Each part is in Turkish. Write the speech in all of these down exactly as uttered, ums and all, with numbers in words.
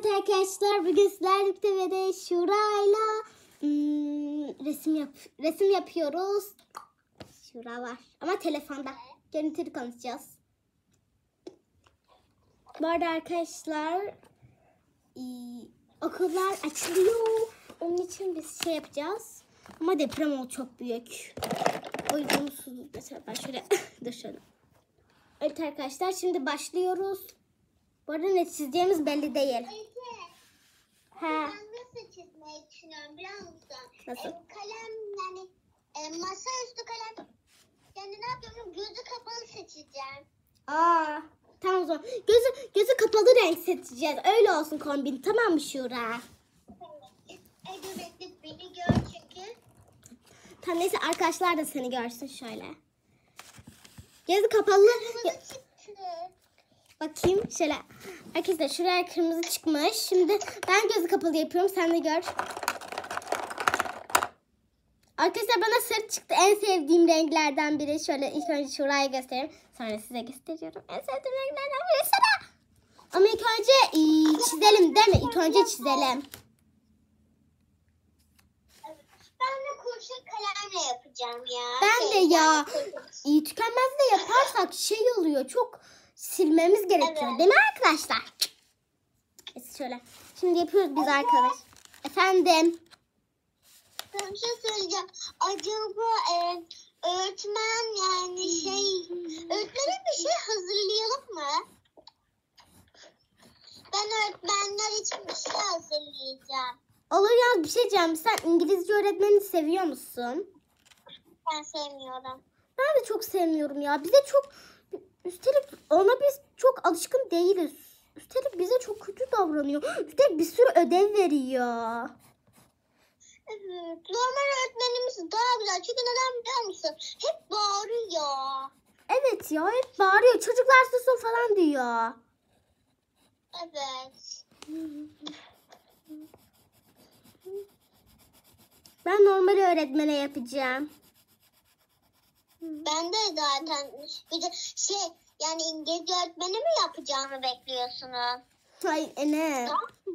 Evet arkadaşlar, bugün sizlerle birlikte ve de Şura'yla hmm, resim yap resim yapıyoruz. Şura var ama telefonda. Görüntülü konuşacağız. Bu arada arkadaşlar e, okullar açılıyor. Onun için biz şey yapacağız. Ama deprem oldu çok büyük. O yüzden susuz. Mesela ben şöyle dur şöyle. Evet arkadaşlar, şimdi başlıyoruz. Bu arada ne çizeceğimiz belli değil. Ha. Ben nasıl çizmeyi düşünüyorum biliyor musun? Nasıl? E, kalem yani e, masaüstü kalem. Yani ne yapıyorum? Gözü kapalı seçeceğim. Aa, tamam o zaman. Gözü, gözü kapalı renk seçeceğiz. Öyle olsun kombin. Tamam mı Şura? Ege bekle beni gör çünkü. Tamam neyse, arkadaşlar da seni görsün şöyle. Gözü kapalı. Kırmızı çıktı. Bakayım şöyle. Arkadaşlar şuraya kırmızı çıkmış. Şimdi ben gözü kapalı yapıyorum. Sen de gör. Arkadaşlar bana sarı çıktı. En sevdiğim renklerden biri. Şöyle ilk önce şuraya göstereyim. Sonra size gösteriyorum. En sevdiğim renklerden biri sarı. Ama ilk önce e, çizelim değil mi? İlk önce çizelim. Evet. Ben de kurşun kalemle yapacağım ya. Ben de Şey, ya. yani kurşun. İyi tükenmez de yaparsak şey oluyor. Çok silmemiz gerekiyor. Evet. Değil mi arkadaşlar? Neyse şöyle. Şimdi yapıyoruz biz arkadaş. Efendim. Ben bir şey söyleyeceğim. Acaba e, öğretmen yani şey öğretmene bir şey hazırlayalım mı? Ben öğretmenler için bir şey hazırlayacağım. Olur ya, bir şey diyeceğim. Sen İngilizce öğretmenini seviyor musun? Ben sevmiyorum. Ben de çok sevmiyorum ya. Bize çok... Üstelik ona biz çok alışkın değiliz. Üstelik bize çok kötü davranıyor. Üstelik bir sürü ödev veriyor. Evet. Normal öğretmenimiz daha güzel. Çünkü neden biliyor musun? Hep bağırıyor. Evet ya, hep bağırıyor. Çocuklar susun falan diyor. Evet. Ben normal öğretmene yapacağım. Ben de zaten bir de şey yani İngilizce öğretmeni mi yapacağımı bekliyorsunuz? Hayır Enes.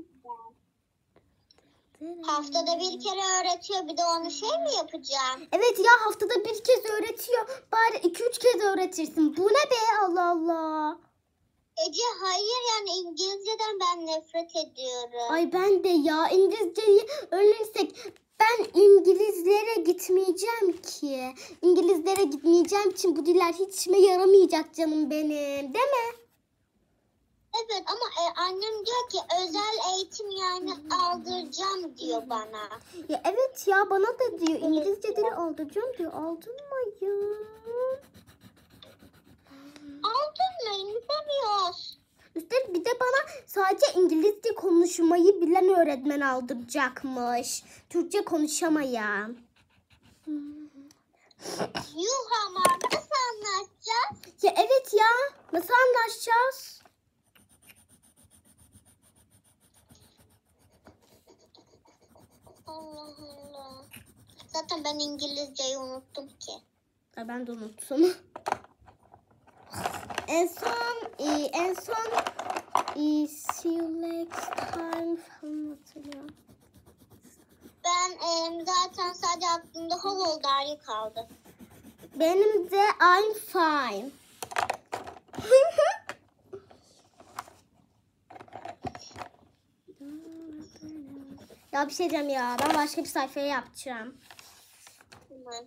Haftada bir kere öğretiyor. Bir de onu şey mi yapacağım? Evet ya, haftada bir kez öğretiyor. Bari iki üç kez öğretirsin. Bu ne be, Allah Allah. Ece hayır yani İngilizceden ben nefret ediyorum. Ay ben de ya, İngilizceyi öğrenirsek ben İngilizlere gitmeyeceğim ki. İngilizlere gitmeyeceğim için bu diller hiç işime yaramayacak canım benim. Değil mi? Evet ama e, annem diyor ki özel eğitim yani aldıracağım diyor bana. Ya evet ya, bana da diyor İngilizce dili aldıracağım diyor. Aldırmayın. Aldırmayın istemiyoruz. Üstelik bir de bana sadece İngilizce konuşmayı bilen öğretmen aldıracakmış. Türkçe konuşamayan. Yuh ama nasıl anlaşacağız? Ya evet ya. Nasıl anlaşacağız? Allah Allah. Zaten ben İngilizceyi unuttum ki. Ya ben de unuttum. En son e, en son e, see you next time falan hatırlıyorum. Ben e, zaten sadece aklımda How old are you kaldı. Benim de I'm fine. Ya bir şey diyeceğim ya. Ben başka bir sayfaya yapacağım. Tamam.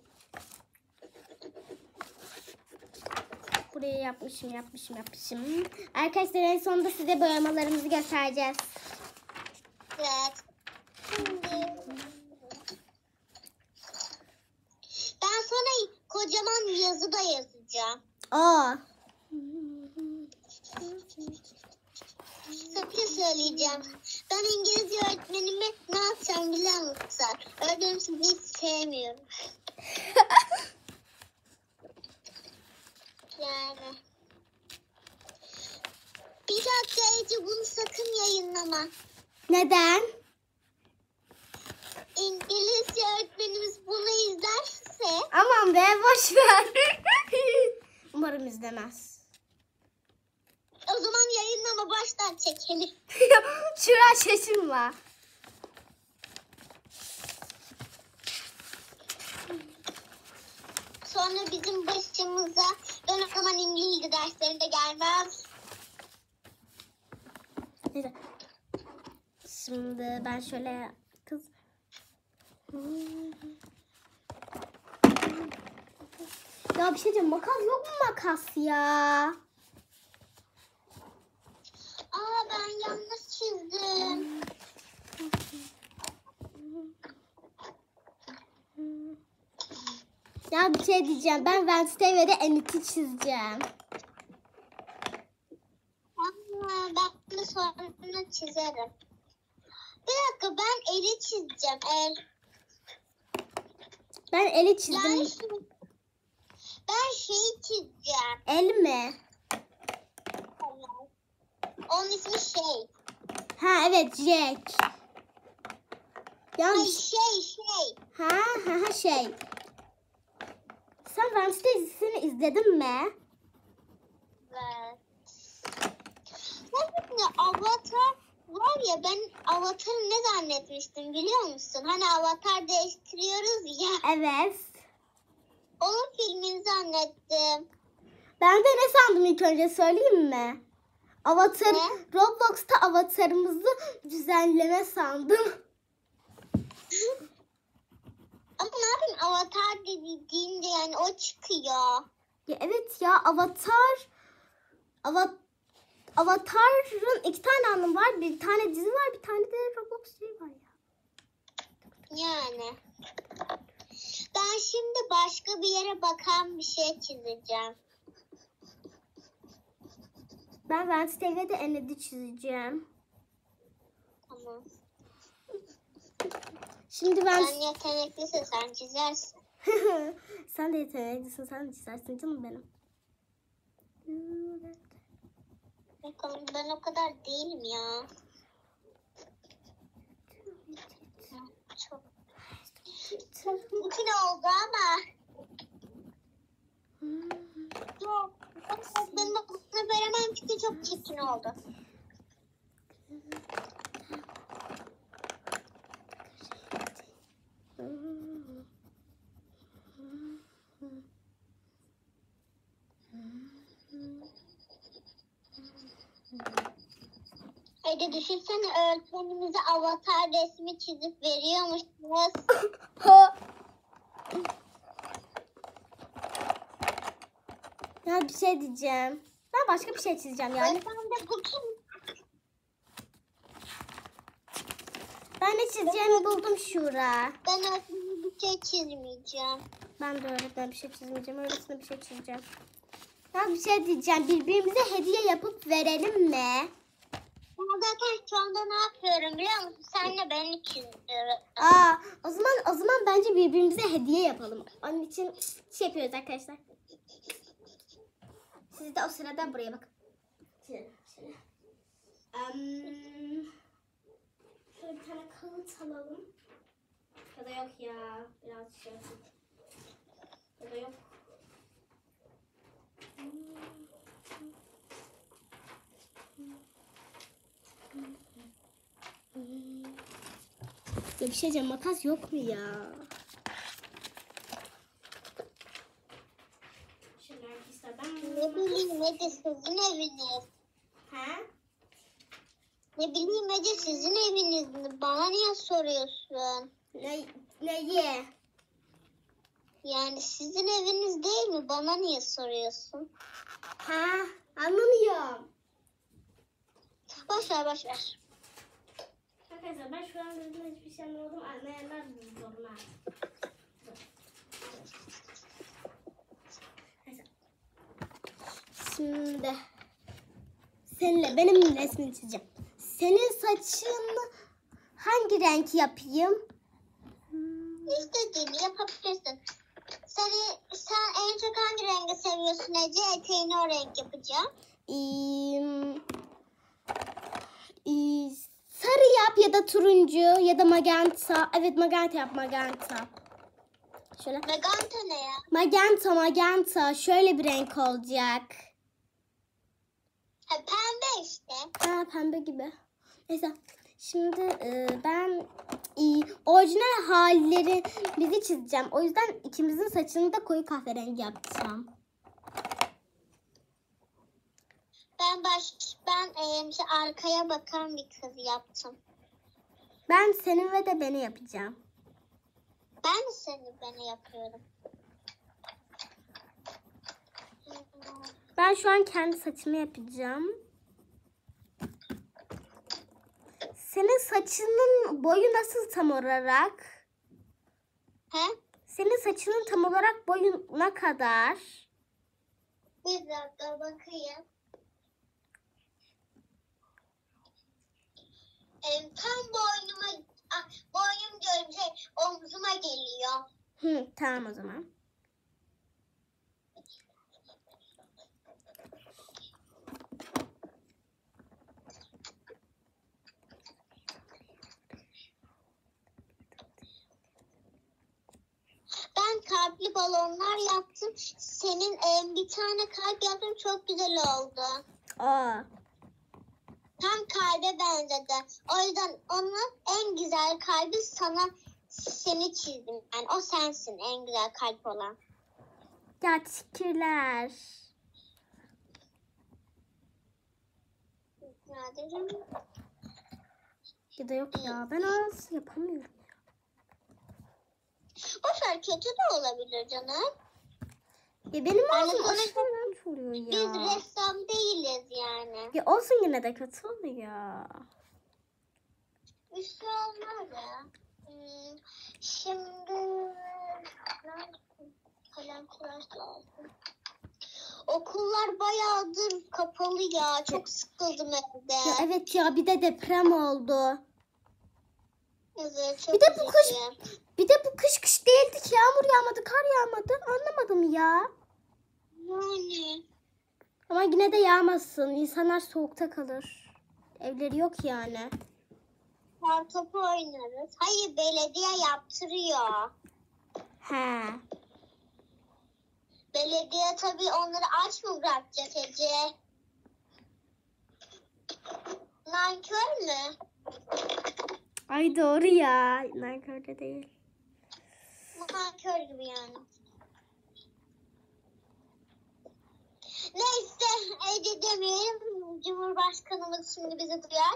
Buraya yapmışım, yapmışım, yapmışım. Arkadaşlar en sonunda size boyamalarımızı göstereceğiz. Evet. Şimdi ben sonra kocaman yazı da yazacağım. Aa. Sakın söyleyeceğim. Ben İngilizce öğretmenimi ne yapacağım biliyor musun? Öğretmenimi hiç sevmiyorum. Yani. Bir dakika Ece bunu sakın yayınlama. Neden? İngilizce öğretmenimiz bunu izlerse Aman be, boş ver. Umarım izlemez. O zaman yayınlama baştan çekelim. Şura şaşırma. Sonra bizim başımıza ben o zaman İngilizce derslerinde gelmem. Neyse. Şimdi ben şöyle kız. Ya bir şey diyeceğim. Makas yok mu makas ya? Aa ben yanlış çizdim. Ya bir şey diyeceğim. Ben Wednesday ve de Enid'i çizeceğim. Aa, ben de sonra çizerim. Bir dakika ben eli çizeceğim. El. Ben eli çizdim. Yani şu, ben şeyi çizeceğim. El mi? Onun ismi şey. Ha evet Jack. Ya Ay şey şey. ha ha ha şey. Sen Wednesday dizisini izledin mi? Evet. Şimdi Avatar var ya ben Avatar'ı ne zannetmiştim biliyor musun? Hani Avatar değiştiriyoruz ya. Evet. Onun filmini zannettim. Ben de ne sandım ilk önce söyleyeyim mi? Avatar, Ne? Roblox'ta avatarımızı düzenleme sandım. Ama ne yapayım Avatar dediğinde yani o çıkıyor. Ya evet ya Avatar, Ava, Avatar'ın iki tane anlamı var. Bir tane dizi var, bir tane de Roblox şey var ya. Yani. Ben şimdi başka bir yere bakan bir şey çizeceğim. Ben Wednesday ve de Enid'i çizeceğim. Tamam. Şimdi ben... Sen yeteneklisin sen çizersin. Sen de yeteneklisin, sen de çizersin canım benim. Bakalım ben o kadar değilim ya. Çok. Bugün oldu ama. Yok. Benim aklımda veremem çünkü çok çirkin oldu. Hadi düşünsene öğretmenimize avatar resmi çizip veriyormuşsunuz. Ya bir şey diyeceğim. Ben başka bir şey çizeceğim yani. Ben de bugün Ben ne çizeceğimi buldum Şura. ben öğretmenime bir şey çizmeyeceğim. Ben de öğretmen bir şey çizmeyeceğim. Öylesine bir şey çizeceğim. Ya bir şey diyeceğim. Birbirimize hediye yapıp verelim mi? Ben zaten şu anda ne yapıyorum biliyor musun? Senle beni çiziyorum. Aa, o zaman o zaman bence birbirimize hediye yapalım. Onun için şey yapıyoruz arkadaşlar. Siz de o sırada buraya bakın. Şöyle, şöyle. Um, şöyle bir tane kağıt alalım. Ya da yok ya. Biraz şey yapayım. Ya da yok. Ya bir şey diyeceğim, makas yok mu ya? Şöyle arkadaşlar ben... Ne bileyim Ece sizin eviniz. Ha? Ne bileyim Ece sizin eviniz. Bana niye soruyorsun? Ne, neyi? Yani sizin eviniz değil mi? Bana niye soruyorsun? Ha, anlamıyorum. Boş ver boş ver. Arkadaşlar ben şu an gözümde hiçbir şey anlamadım. Anlayanlar zoruna. Şimdi seninle benim resmini çizeceğim. Senin saçın hangi renk yapayım? İstediğini yapabilirsin. Seni, sen en çok hangi rengi seviyorsun Ece? Eteğini o renk yapacağım. Ee, ee, sarı yap ya da turuncu ya da magenta. Evet magenta yap magenta. Şöyle. Magenta ne ya? Magenta magenta. Şöyle bir renk olacak. Ha, pembe işte. Ha, pembe gibi. Neyse. Şimdi e, ben e, orijinal halleri bizi çizeceğim. O yüzden ikimizin saçını da koyu kahverengi yapacağım. Ben baş ben e, şey, arkaya bakan bir kız yaptım. Ben senin ve de beni yapacağım. Ben de seni beni yapıyorum. Ben şu an kendi saçımı yapacağım. Senin saçının boyu nasıl tam olarak? He? Senin saçının tam olarak boyu ne kadar? Bir dakika bakayım. E, tam boynuma, ah, boynum diyorum şey, omzuma geliyor. Hı, tamam o zaman. Ben kalpli balonlar yaptım. Senin e, bir tane kalp yaptım, çok güzel oldu. Aa, Tam kalbe benzedi. O yüzden onun en güzel kalbi sana seni çizdim. Yani o sensin en güzel kalp olan. ya teşekkürler. Nadir'im. Ya da yok ya, ben az yapamıyorum. Boşver, kötü de olabilir canım. Ya benim Yani ağzım sonuçta aşırı kötü oluyor Biz ya. ressam değiliz yani. Ya olsun, yine de kötü oluyor. Bir şey olmaz ya. Hmm, şimdi kalem tıraş lazım. Okullar bayağıdır kapalı ya. Çok sıkıldım evde. Ya evet ya, bir de deprem oldu. Evet, çok Bir de bu kış, üzücü. bir de bu kış kış değildi ki, yağmur yağmadı, kar yağmadı. Anlamadım ya. Yani. Ama yine de yağmasın. İnsanlar soğukta kalır. Evleri yok yani. Kar topu oynarız. Hayır, belediye yaptırıyor. He. Belediye tabii onları aç mı bırakacak Ece? Nankör mü? Ay doğru ya. Nankörde değil. Nankör gibi yani. Neyse, Ece demeyelim. Cumhurbaşkanımız şimdi bizi duyar.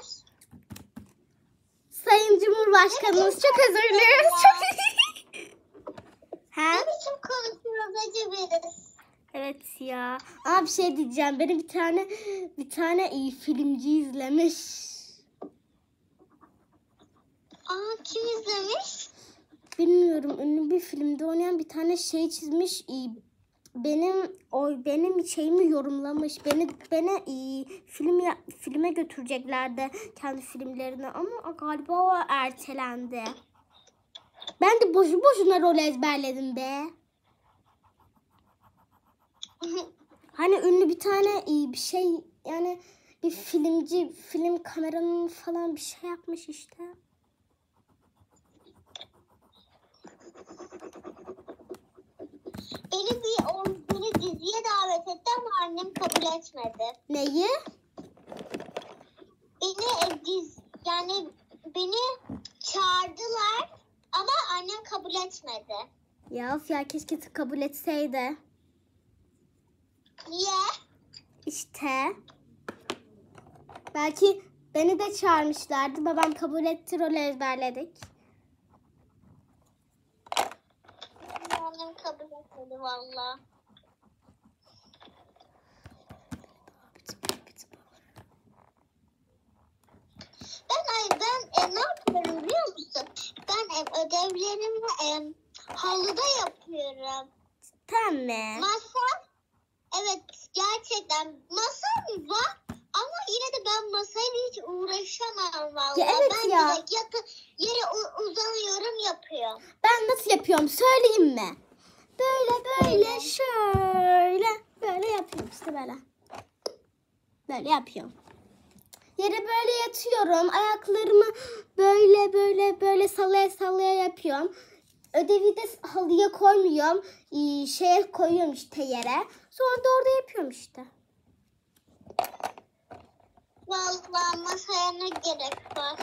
Sayın Cumhurbaşkanımız, çok özür dileriz. Çok... He? Ne biçim konuşuyoruz Ece biz? Evet ya. Aa, bir şey diyeceğim. Beni bir tane bir tane iyi filmci izlemiş. Aa, kim izlemiş? Bilmiyorum, ünlü bir filmde oynayan bir tane şey çizmiş. İyi, benim o benim şeyimi yorumlamış. Beni beni iyi, film ya- filme götüreceklerdi, kendi filmlerini, ama galiba o ertelendi. Ben de boşu boşuna rol ezberledim be. Hani ünlü bir tane iyi bir şey, yani bir filmci, film kameranın falan bir şey yapmış işte. Beni bir o, beni diziye davet etti ama annem kabul etmedi. Neyi? Beni e, diz yani beni çağırdılar ama annem kabul etmedi. Ya of ya, keşke kabul etseydi. Niye? İşte. Belki beni de çağırmışlardı. Babam kabul etti, rol ezberledik. Annem kabul etmedi valla. Ben ay ben e, ne yapıyorum biliyor musun? Ben e, ödevlerimi e, halıda yapıyorum. Tamam. Masa, evet gerçekten masam var ama yine de ben masayla hiç uğraşamam valla. Ya evet ben ya. direkt yatı, yere u- uzanıyorum yapıyorum. Ben nasıl yapıyorum söyleyeyim mi? Böyle böyle şöyle böyle yapıyorum işte, böyle. Böyle yapıyorum. Yere böyle yatıyorum. Ayaklarımı böyle böyle böyle sallaya sallaya yapıyorum. Ödevi de halıya koymuyorum. Ee, Şeye koyuyorum işte, yere. Sonra da orada yapıyorum işte. Vallahi masaya ne gerek var?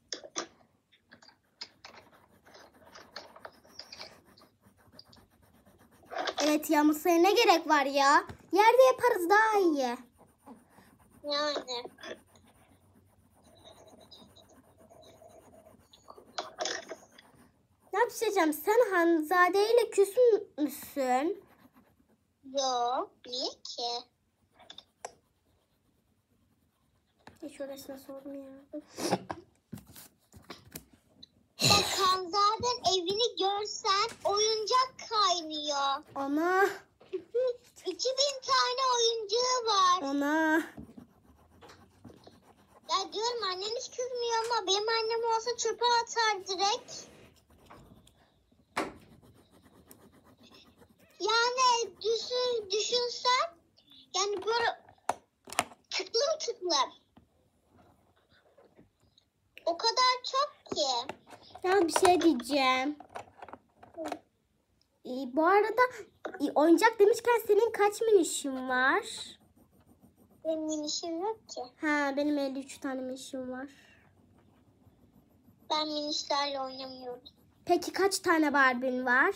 Evet ya, masaya ne gerek var ya? Yerde yaparız daha iyi. Yani. Ne yapacağım? Sen Hanzade ile küs müsün? Yok. Niye ki? Hiç orasına sormuyor. Bak Hanzade'nin evini görsen oyuncak kaynıyor. Ana. iki bin tane oyuncağı var. Ana. Ya diyorum annen hiç kızmıyor ama benim annem olsa çöpe atar direkt. Yani düşün, düşünsen yani böyle tıklım tıklım. O kadar çok ki. Ya bir şey diyeceğim. Ee, bu arada e, oyuncak demişken senin kaç minişin var? Benim işim yok ki. Ha, benim elli üç tane minişim var. Ben minişlerle oynamıyorum. Peki kaç tane Barbie'n var?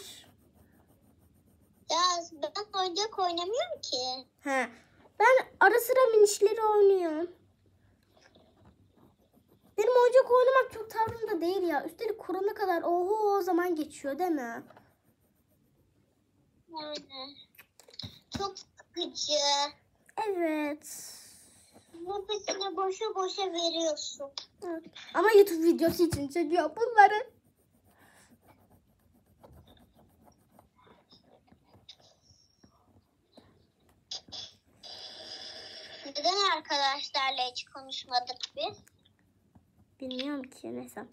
Ya ben oyuncak oynamıyorum ki. Ha, ben ara sıra minişleri oynuyorum. Benim oyuncak oynamak çok tavrımda değil ya. Üstelik korona kadar oho o zaman geçiyor değil mi? Yani çok sıkıcı. Evet. Nefesini boşa boşa veriyorsun. Evet. Ama YouTube videosu için çekiyor bunları. Neden arkadaşlarla hiç konuşmadık biz? Bilmiyorum ki neyse.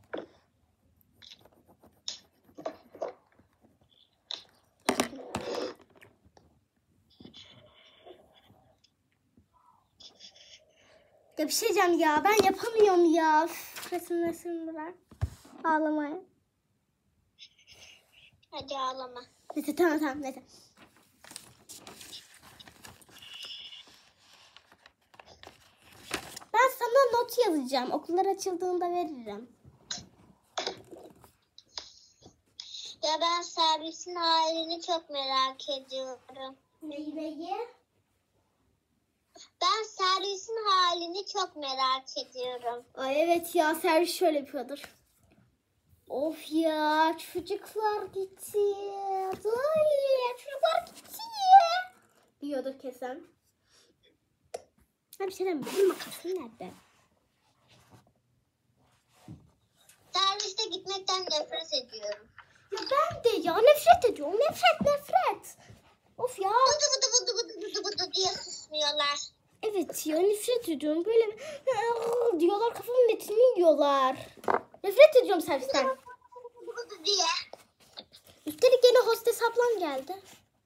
Ya bir şey diyeceğim ya, ben yapamıyorum ya. Üf, resim resim bırak. Ağlamaya. Hadi ağlama. Neyse tamam tamam neyse. Ben sana not yazacağım. Okullar açıldığında veririm. Ya ben servisin halini çok merak ediyorum. Neyi neyi? Ben servisin halini çok merak ediyorum. Ay evet ya, servis şöyle yapıyordur. Of ya, çocuklar gitti. Ay çocuklar gitti. Diyordur kesin. Ha bir şey diyeyim mi? Benim makasım nerede? Serviste gitmekten nefret ediyorum. Ya ben de ya nefret ediyorum. Nefret nefret. Of ya. Bıdı bıdı bıdı bıdı bıdı bıdı diye susmuyorlar. Evet ya nefret ediyorum. Böyle diyorlar, kafamın etini yiyorlar. Nefret ediyorum servisten. Bıdı bıdı diye. Üstelik yine hostes ablam geldi.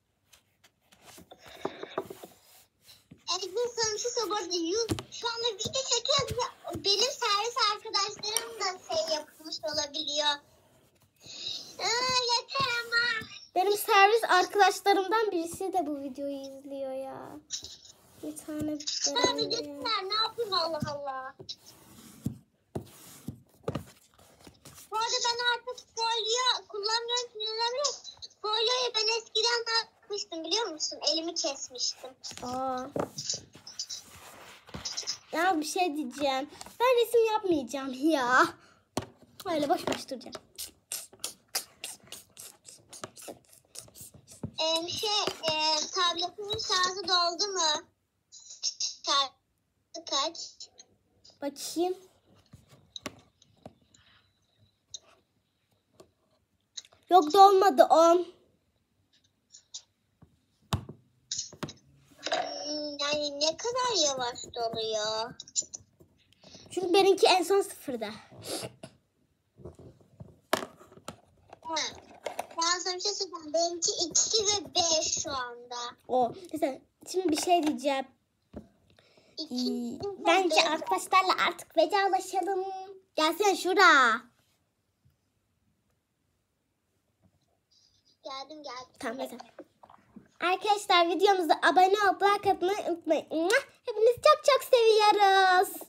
Erik'in sonucu sabırdı. Şu anda video çekiyoruz. Benim servis arkadaşlarım da şey yapmış olabiliyor. Aa, yeter ama. Benim servis arkadaşlarımdan birisi de bu videoyu izliyor ya. Bir tane Ha, videolar ne yapayım Allah Allah. Bu arada ben artık folyo kullanmıyorum, kullanamıyorum. Folyoyu ben eskiden ne yapmıştım biliyor musun? Elimi kesmiştim. Aa. Ya bir şey diyeceğim. Ben resim yapmayacağım ya. Öyle boş boş duracağım. Ee, şey, e, tabletimin şarjı doldu mu? Şarjı kaç? Bakayım. Yok dolmadı on. Hmm, yani ne kadar yavaş doluyor. Çünkü benimki en son sıfırda. Ha. Ben sana bir şey söyleyeyim. Benimki iki ve beş şu anda. O. Mesela şimdi bir şey diyeceğim. İki Ee, ve bence beş. arkadaşlarla artık vedalaşalım. Gelsene şura. Geldim geldim. Tamam mesela. Arkadaşlar videomuza abone olup like atmayı unutmayın. Hepinizi çok çok seviyoruz.